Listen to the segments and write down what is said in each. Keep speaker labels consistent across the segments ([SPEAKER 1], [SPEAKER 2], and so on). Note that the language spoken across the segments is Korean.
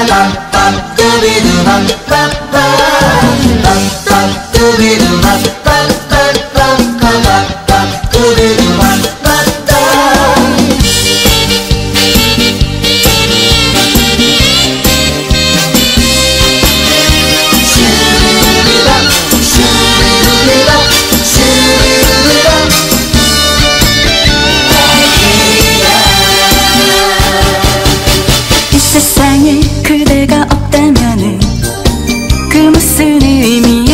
[SPEAKER 1] 세상에 그대가 없다면은 그 무슨 의미야.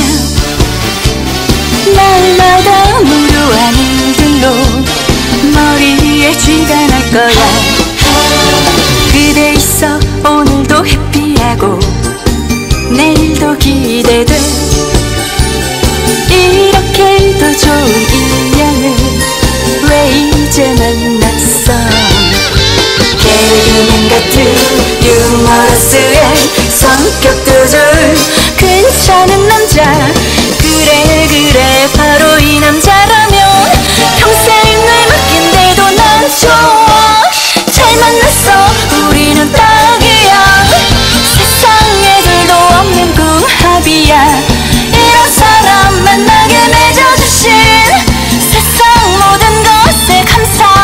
[SPEAKER 1] 날마다 무료한 일들로 머리에 쥐가 날 거야. 그대 있어 오늘도 해피하고 내일도 기대돼. 이렇게도 좋은 인연을 왜 이제 만났어. 개그맨 같은 유머러스한 성격도 좋은 괜찮은 남자. 그래 바로 이 남자라면 평생 날 맡긴데도 난 좋아. 잘 만났어 우리는 딱이야. 세상에 둘도 없는 궁합이야. 이런 사람 만나게 맺어주신 세상 모든 것에 감사.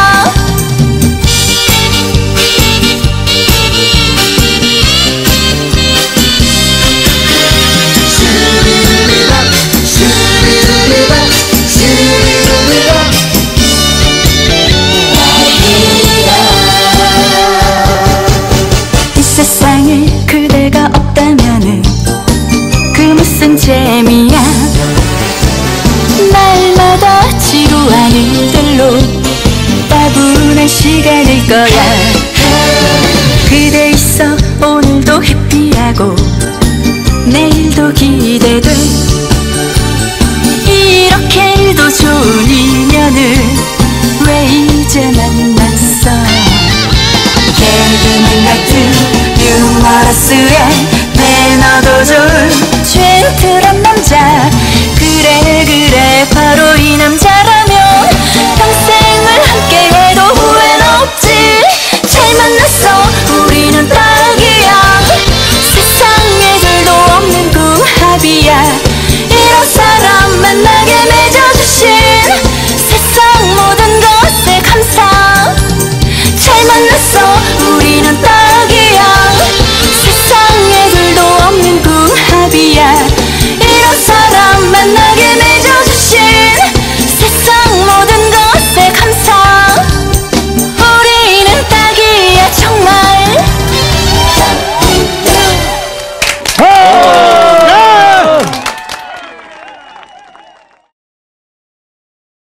[SPEAKER 1] 세상에 그대가 없다면은 그 무슨 재미야. 날마다 지루한 일들로 따분한 시간일 거야. 그대 있어 오늘도 해피하고 내일도 기대돼. 이렇게도 좋은 인연을 왜 이제 만났어. 개그맨 같은 유머러스한 매너도 좋은 젠틀한 남자. 그래 바로 이 남자라면 평생을 함께해도 후회는 없지. 잘 만났어 우리는 딱이야. 세상에 둘도 없는 궁합이야. 이런 사람 만나게 맺어주신 세상 모든 것에 감사. 잘 만났어 우리